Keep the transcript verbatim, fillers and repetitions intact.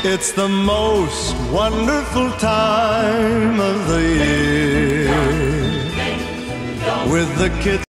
It's the most wonderful time of the year with the kids.